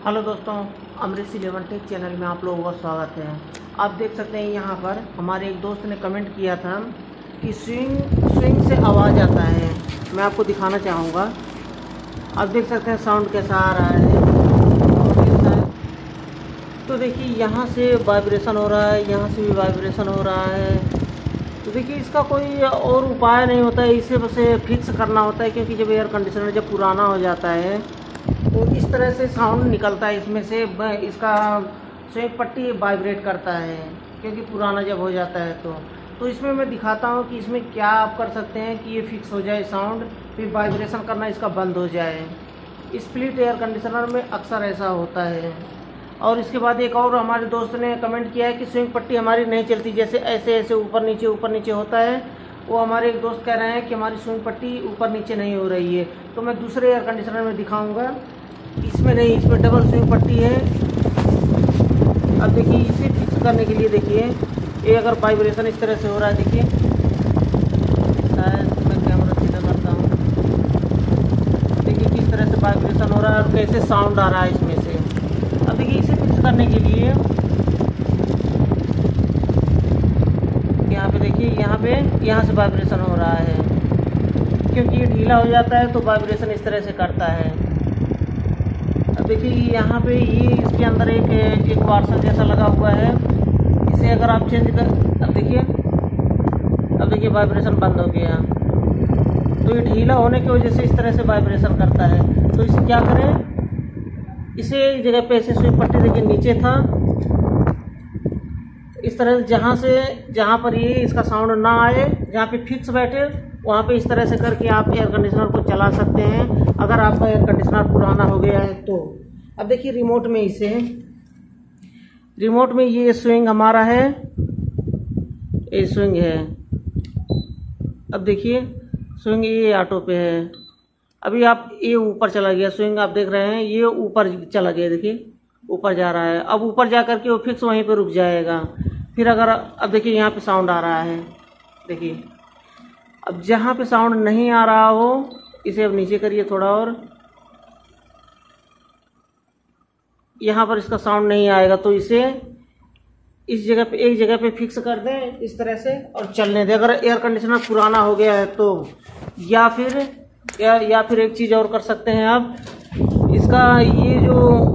Hello दोस्तों, अमृत 11 take channel में आप लोगों का स्वागत है। आप देख सकते हैं यहाँ पर हमारे एक दोस्त ने कमेंट किया था कि स्विंग से आवाज़ आता है। मैं आपको दिखाना चाहूँगा। आप देख सकते हैं साउंड कैसा आ रहा है। तो देखिए यहाँ से वाइब्रेशन हो रहा है, यहाँ से भी वाइब्रेशन हो रहा है। तो देखिए इसका कोई और उपाय नहीं होता है, इसे बस फिक्स करना होता है, क्योंकि जब एयर कंडीशनर जब पुराना हो जाता है तो इस तरह से साउंड निकलता है इसमें से। इसका स्विंग पट्टी वाइब्रेट करता है, क्योंकि पुराना जब हो जाता है तो इसमें मैं दिखाता हूँ कि इसमें क्या आप कर सकते हैं कि ये फिक्स हो जाए साउंड, फिर वाइब्रेशन करना इसका बंद हो जाए। स्प्लिट एयर कंडीशनर में अक्सर ऐसा होता है। और इसके बाद एक और हमारे दोस्त ने कमेंट किया है कि स्विंग पट्टी हमारी नहीं चलती, जैसे ऐसे ऐसे ऊपर नीचे होता है। वो हमारे एक दोस्त कह रहे हैं कि हमारी स्विंग पट्टी ऊपर नीचे नहीं हो रही है। तो मैं दूसरे एयर कंडीशनर में दिखाऊंगा, इसमें नहीं, इसमें डबल स्विंग पट्टी है। अब देखिए इसे फिक्स करने के लिए देखिए, ये अगर वाइब्रेशन इस तरह से हो रहा है, देखिए शायद मैं कैमरा सीधा करता हूँ, देखिए किस तरह से वाइब्रेशन हो रहा है और कैसे साउंड आ रहा है इसमें से। अब देखिए इसे फिक्स करने के लिए यहाँ पे देखिए, यहाँ से वाइब्रेशन हो रहा है, क्योंकि ये ढीला हो जाता है तो वाइब्रेशन इस तरह से करता है। अब देखिए यहाँ पे ये इसके अंदर एक वार्सर जैसा लगा हुआ है, इसे अगर आप चेंज कर, अब देखिए वाइब्रेशन बंद हो गया। तो ये ढीला होने की वजह से इस तरह से वाइब्रेशन करता है। तो इसे क्या करें, इसे एक जगह पे ऐसे स्विंग पट्टी देखिए नीचे था, इस तरह से जहाँ पर ये इसका साउंड ना आए, जहाँ पे फिक्स बैठे वहाँ पे इस तरह से करके आप एयर कंडीशनर को चला सकते हैं, अगर आपका एयर कंडीशनर पुराना हो गया है तो। अब देखिए रिमोट में ये स्विंग हमारा है, ये स्विंग है। अब देखिए स्विंग ये ऑटो पे है। अभी आप ये ऊपर चला गया स्विंग, आप देख रहे हैं ये ऊपर चला गया, देखिए ऊपर जा रहा है। अब ऊपर जा करके वो फिक्स वहीं पे रुक जाएगा। फिर अगर अब देखिए यहाँ पे साउंड आ रहा है, देखिए अब जहाँ पे साउंड नहीं आ रहा हो इसे अब नीचे करिए थोड़ा और, यहाँ पर इसका साउंड नहीं आएगा तो इसे इस जगह पे एक जगह पे फिक्स कर दें इस तरह से और चलने दें। अगर एयर कंडीशनर पुराना हो गया है तो या फिर एक चीज़ और कर सकते हैं आप, इसका ये जो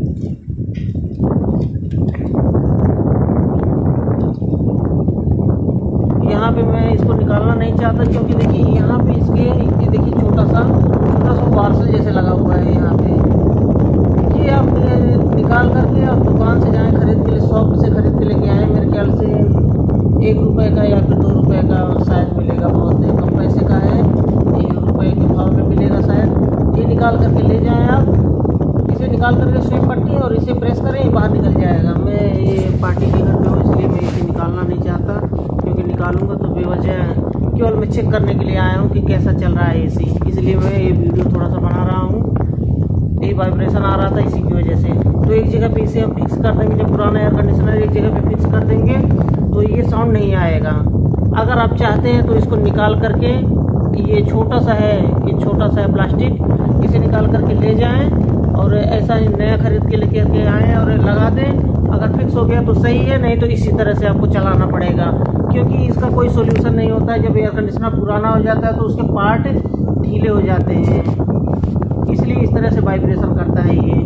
यहाँ पे मैं इसको निकालना नहीं चाहता, क्योंकि देखिए यहाँ पे इसके ये देखिए छोटा सा वार्सल जैसे लगा हुआ है यहाँ पे। ये आप निकाल करके आप दुकान से जाएं खरीद के लिए, शॉप से खरीद के लेके आए, मेरे ख्याल से 1 रुपये का या फिर 2 रुपये का शायद मिलेगा, बहुत कम पैसे का है, 1 रुपये के भाव में मिलेगा शायद। ये निकाल करके ले जाएं आप, इसे निकाल करके स्विंग पट्टी और इसे प्रेस करें, ये बाहर निकल जाएगा। मैं ये पार्टी के घर पे हूँ इसलिए मैं इसे निकालना नहीं चाहता, क्योंकि निकालूंगा तो बेवजह, केवल मैं चेक करने के लिए आया हूँ कि कैसा चल रहा है एसी, इसलिए मैं ये वीडियो थोड़ा सा बना रहा हूँ। ये वाइब्रेशन आ रहा था इसी की वजह से। तो एक जगह पे इसे हम फिक्स कर देंगे, जब पुराना एयर कंडीशनर एक जगह पे फिक्स कर देंगे तो ये साउंड नहीं आएगा। अगर आप चाहते हैं तो इसको निकाल करके, ये छोटा सा है प्लास्टिक, इसे निकाल करके ले जाएं और ऐसा ही नया खरीद के लेके आएँ और लगा दें। अगर फिक्स हो गया तो सही है, नहीं तो इसी तरह से आपको चलाना पड़ेगा, क्योंकि इसका कोई सोल्यूशन नहीं होता है। जब एयर कंडीशनर पुराना हो जाता है तो उसके पार्ट ढीले हो जाते हैं, इसलिए इस तरह से वाइब्रेशन करता है ये।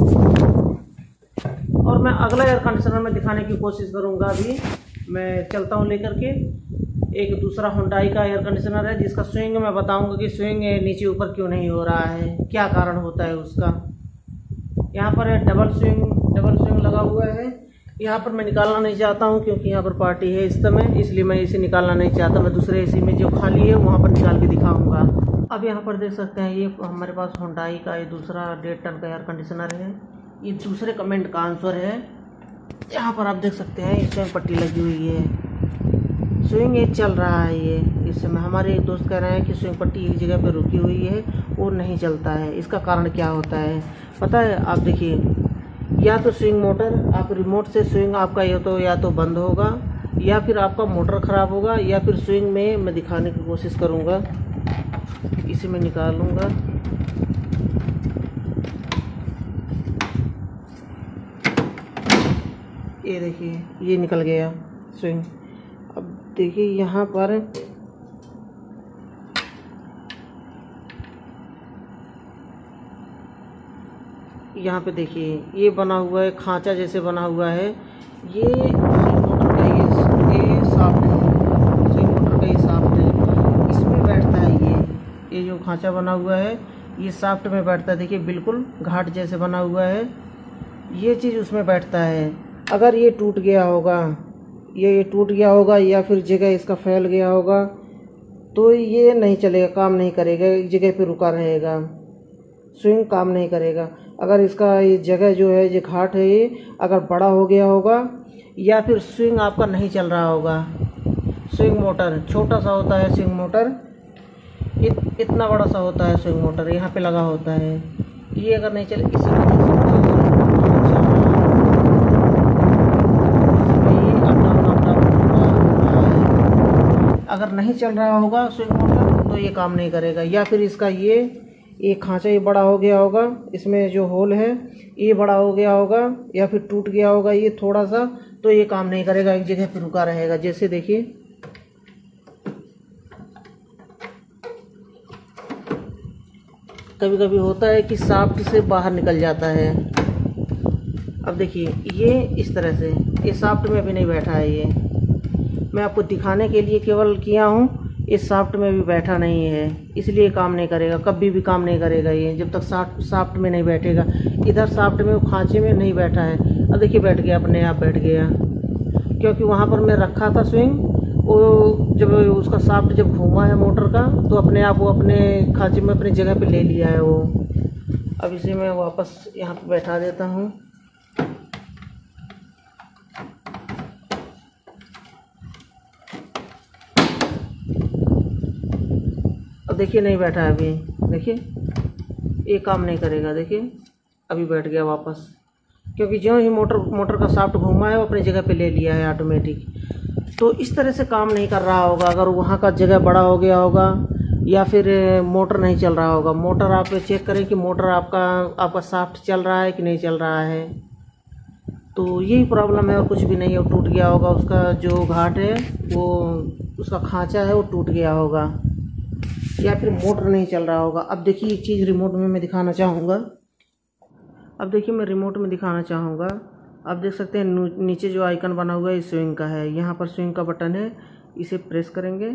और मैं अगला एयर कंडीशनर में दिखाने की कोशिश करूंगा। अभी मैं चलता हूं लेकर के, एक दूसरा हुंडई का एयर कंडीशनर है, जिसका स्विंग मैं बताऊंगा कि स्विंग नीचे ऊपर क्यों नहीं हो रहा है, क्या कारण होता है उसका। यहाँ पर डबल स्विंग लगा हुआ है। यहाँ पर मैं निकालना नहीं चाहता हूँ, क्योंकि यहाँ पर पार्टी है इस समय, इसलिए मैं इसे निकालना नहीं चाहता। मैं दूसरे एसी में जो खाली है वहाँ पर निकाल के दिखाऊंगा। अब यहाँ पर देख सकते हैं ये हमारे पास हुंडई का ये दूसरा 1.5 टन का एयर कंडीशनर है। ये दूसरे कमेंट का आंसर है। यहाँ पर आप देख सकते हैं इसमें पट्टी लगी हुई है, स्विंग ये चल रहा है। ये इस समय हमारे एक दोस्त कह रहे हैं कि स्विंग पट्टी एक जगह पर रुकी हुई है और नहीं चलता है। इसका कारण क्या होता है पता है? आप देखिए, या तो स्विंग मोटर, आप रिमोट से स्विंग आपका या तो बंद होगा, या फिर आपका मोटर ख़राब होगा, या फिर स्विंग में मैं दिखाने की कोशिश करूँगा, इसे मैं निकालूँगा। ये देखिए ये निकल गया स्विंग। अब देखिए यहाँ पर देखिए ये बना हुआ है, खांचा जैसे बना हुआ है। ये स्विंग मोटर का ये शाफ्ट है, स्विंग मोटर का ये शाफ्ट है, इसमें बैठता है। ये जो खांचा बना हुआ है ये शाफ्ट में बैठता है। देखिए बिल्कुल घाट जैसे बना हुआ है, ये चीज़ उसमें बैठता है। अगर ये टूट गया होगा, ये टूट गया होगा या फिर जगह इसका फैल गया होगा तो ये नहीं चलेगा, काम नहीं करेगा, एक जगह पे रुका रहेगा, स्विंग काम नहीं करेगा। अगर इसका ये जगह जो है, ये घाट है, ये अगर बड़ा हो गया होगा या फिर स्विंग आपका नहीं चल रहा होगा। स्विंग मोटर छोटा सा होता है, स्विंग मोटर इतना बड़ा सा होता है, स्विंग मोटर यहाँ पे लगा होता है। ये अगर नहीं चले, इसी अगर नहीं चल रहा होगा स्विंग मोटर तो ये काम नहीं करेगा। या फिर इसका ये खांचा ये बड़ा हो गया होगा, इसमें जो होल है ये बड़ा हो गया होगा या फिर टूट गया होगा ये थोड़ा सा, तो ये काम नहीं करेगा, एक जगह पे रुका रहेगा। जैसे देखिए कभी कभी होता है कि शाफ्ट से बाहर निकल जाता है। अब देखिए ये इस तरह से, ये शाफ्ट में भी नहीं बैठा है। ये मैं आपको दिखाने के लिए केवल किया हूँ, इस शाफ्ट में भी बैठा नहीं है, इसलिए काम नहीं करेगा, कभी भी काम नहीं करेगा ये जब तक शाफ्ट में नहीं बैठेगा। इधर शाफ्ट में, वो खांचे में नहीं बैठा है। अब देखिए बैठ गया, अपने आप बैठ गया, क्योंकि वहाँ पर मैं रखा था स्विंग, वो जब उसका शाफ्ट जब घूमा है मोटर का तो अपने आप वो अपने खांचे में अपनी जगह पे ले लिया है वो। अब इसे मैं वापस यहाँ पे बैठा देता हूँ। अब देखिए नहीं बैठा है अभी, देखिए ये काम नहीं करेगा। देखिए अभी बैठ गया वापस, क्योंकि जो ही मोटर का शाफ्ट घूमा है वो अपनी जगह पे ले लिया है ऑटोमेटिक। तो इस तरह से काम नहीं कर रहा होगा अगर वहाँ का जगह बड़ा हो गया होगा या फिर मोटर नहीं चल रहा होगा। मोटर आप चेक करें कि मोटर आपका शाफ्ट चल रहा है कि नहीं चल रहा है, तो यही प्रॉब्लम है और कुछ भी नहीं है। वो टूट गया होगा, उसका जो घाट है वो, उसका खांचा है वो टूट गया होगा या फिर मोटर नहीं चल रहा होगा। अब देखिए एक चीज़ रिमोट में मैं दिखाना चाहूँगा। अब देखिए मैं रिमोट में दिखाना चाहूँगा, आप देख सकते हैं नीचे जो आइकन बना हुआ है स्विंग का है, यहाँ पर स्विंग का बटन है, इसे प्रेस करेंगे।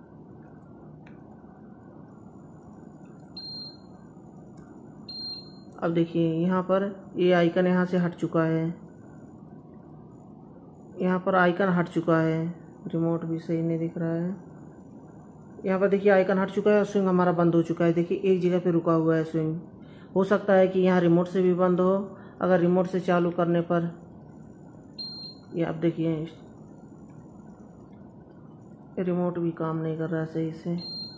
अब देखिए यहाँ पर ये आइकन यहाँ से हट चुका है, यहाँ पर आइकन हट चुका है, रिमोट भी सही नहीं दिख रहा है। यहाँ पर देखिए आइकन हट चुका है और स्विंग हमारा बंद हो चुका है। देखिए एक जगह पे रुका हुआ है स्विंग। हो सकता है कि यहाँ रिमोट से भी बंद हो, अगर रिमोट से चालू करने पर। ये आप देखिए रिमोट भी काम नहीं कर रहा है सही से।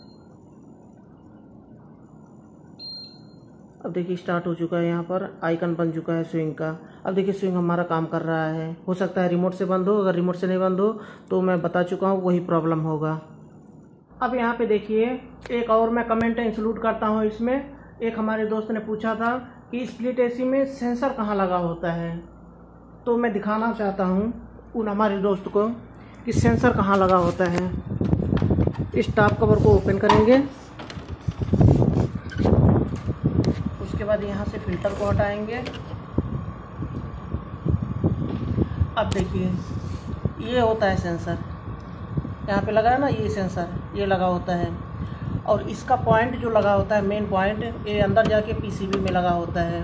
अब देखिए स्टार्ट हो चुका है, यहाँ पर आइकन बन चुका है स्विंग का। अब देखिए स्विंग हमारा काम कर रहा है। हो सकता है रिमोट से बंद हो, अगर रिमोट से नहीं बंद हो तो मैं बता चुका हूँ वही प्रॉब्लम होगा। अब यहाँ पे देखिए एक और मैं कमेंट इंक्लूड करता हूँ इसमें। एक हमारे दोस्त ने पूछा था कि स्प्लिट एसी में सेंसर कहाँ लगा होता है, तो मैं दिखाना चाहता हूँ उन हमारे दोस्त को कि सेंसर कहाँ लगा होता है। इस टॉप कवर को ओपन करेंगे, उसके बाद यहाँ से फिल्टर को हटाएंगे। अब देखिए ये होता है सेंसर, यहाँ पे लगा है ना, ये सेंसर ये लगा होता है। और इसका पॉइंट जो लगा होता है, मेन पॉइंट, ये अंदर जाके पीसीबी में लगा होता है।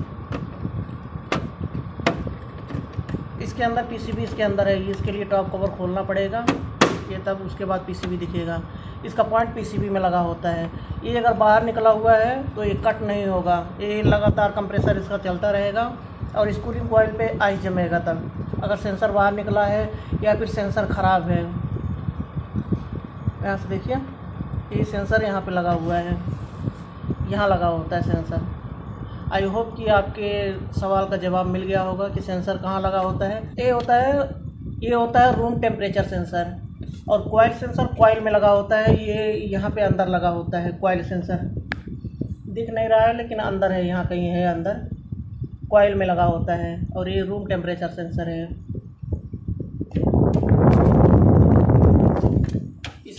इसके अंदर पीसीबी इसके अंदर है, इसके लिए टॉप कवर खोलना पड़ेगा ये, तब उसके बाद पीसीबी दिखेगा। इसका पॉइंट पीसीबी में लगा होता है। ये अगर बाहर निकला हुआ है तो ये कट नहीं होगा, ये लगातार कंप्रेसर इसका चलता रहेगा और इस कूलिंग कॉइल पे आइस जमेगा। तब अगर सेंसर बाहर निकला है या फिर सेंसर ख़राब है, यहाँ से देखिए ये सेंसर यहाँ पे लगा हुआ है, यहाँ लगा होता है सेंसर। आई होप कि आपके सवाल का जवाब मिल गया होगा कि सेंसर कहाँ लगा होता है। ये होता है रूम टेम्परेचर सेंसर, और कॉइल सेंसर कॉइल में लगा होता है। ये यहाँ पे अंदर लगा होता है कॉइल सेंसर, दिख नहीं रहा है लेकिन अंदर है, यहाँ कहीं है अंदर, कॉइल में लगा होता है। और ये रूम टेम्परेचर सेंसर है।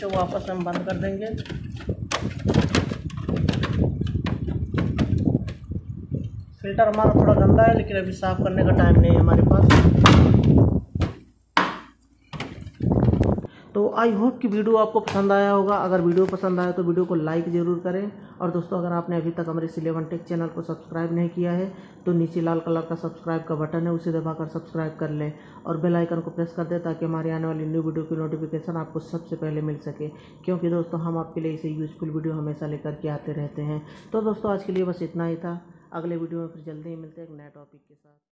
स्विच को वापस हम बंद कर देंगे। फिल्टर हमारा थोड़ा गंदा है, लेकिन अभी साफ़ करने का टाइम नहीं है हमारे पास। तो आई होप कि वीडियो आपको पसंद आया होगा। अगर वीडियो पसंद आया तो वीडियो को लाइक ज़रूर करें। और दोस्तों, अगर आपने अभी तक हमारे C11 टेक चैनल को सब्सक्राइब नहीं किया है तो नीचे लाल कलर का सब्सक्राइब का बटन है, उसे दबाकर सब्सक्राइब कर लें और बेल आइकन को प्रेस कर दें ताकि हमारी आने वाली न्यू वीडियो की नोटिफिकेशन आपको सबसे पहले मिल सके, क्योंकि दोस्तों हम आपके लिए इसे यूज़फुल वीडियो हमेशा लेकर के आते रहते हैं। तो दोस्तों, आज के लिए बस इतना ही था। अगले वीडियो में फिर जल्दी ही मिलते हैं एक नए टॉपिक के साथ।